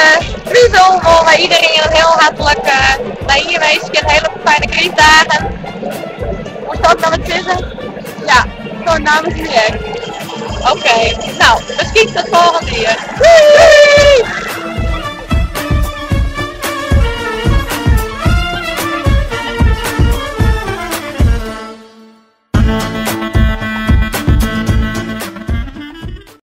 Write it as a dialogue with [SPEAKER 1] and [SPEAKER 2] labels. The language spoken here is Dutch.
[SPEAKER 1] Cruzo mogen iedereen een heel hartelijk naar hier wensen. Een hele fijne kerstdagen. Moest je ook nog wat zeggen? Ja, gewoon namens iedereen. Oké, nou, misschien tot volgende keer. Doei!